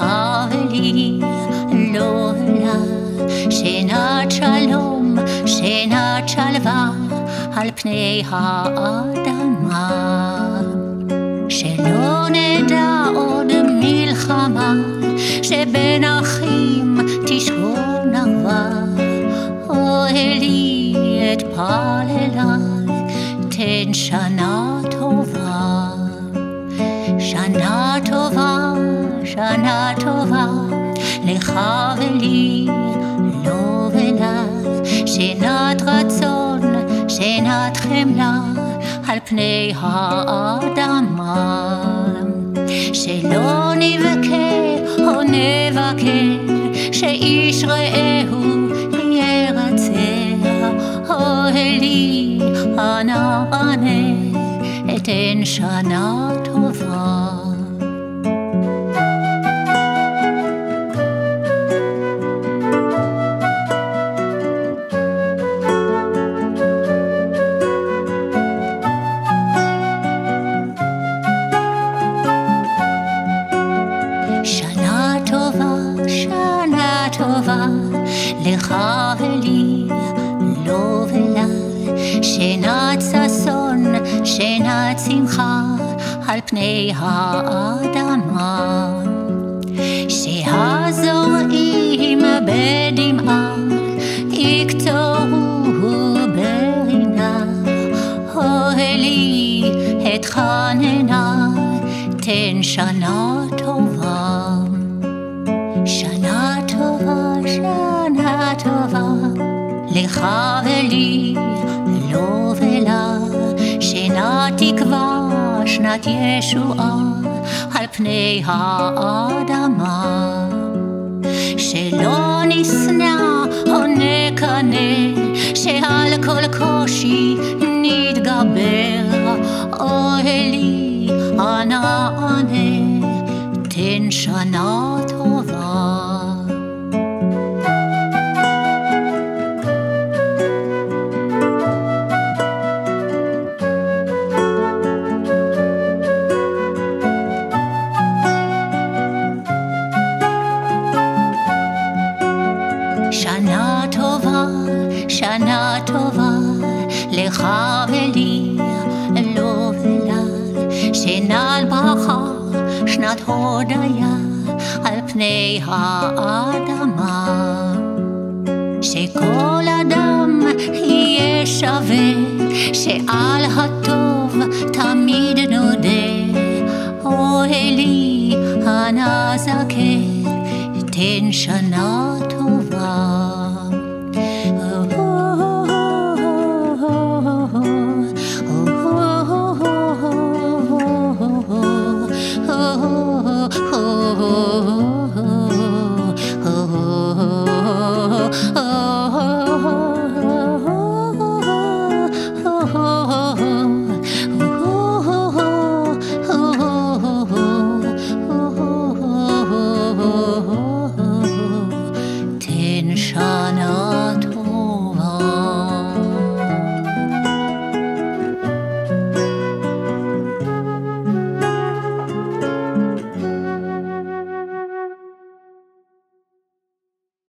לך ולי, לא לה, שנת שלום, שנת שלווה על פני האדמה. שלא נדע עוד מלחמה, שבין אחים תשכון אחווה. אוהלי אתפלל, תן שנה טובה. שנה טובה, שנה טובה, לך ולי, לא ולה, שנת רצון, שנת חמלה על פני האדמה. שלא נבכה או נבכה, שאיש רעהו ירצה. אוהלי אנא ענה, אתן שנה טובה. שנה טובה, שנה טובה, לך ולי, לא ולה, שנת ששון, שנת שמחה על פני האדמה. שהזורעים בדמעה יקצורו ברינה. אוהלי אתחננה, תן שנה טובה. שנה טובה, שנה טובה, לך ולי, לא ולה, שנת תקווה, שנת ישועה על פני האדמה. שלא נשנא או נקנא, שעל כל קושי נתגבר. אוהלי אנא ענה, תן שנה טובה. שנה טובה, שנה טובה, לך ולי, לא ולה, שנת ברכה, שנת הודיה על פני האדמה. שכל אדם יהיה שווה, שעל הטוב תמיד נודה. אוהלי אנא זכה, תן שנה